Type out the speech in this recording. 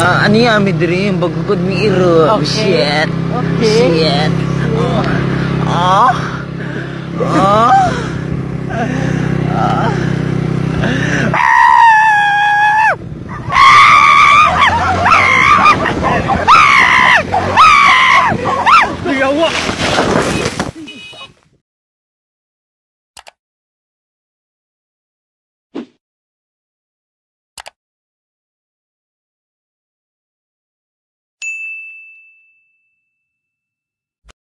Ano yan, may dream? Bagugod mi iro. Okay. Shit. Okay. Shit. Oh. Oh. Oh.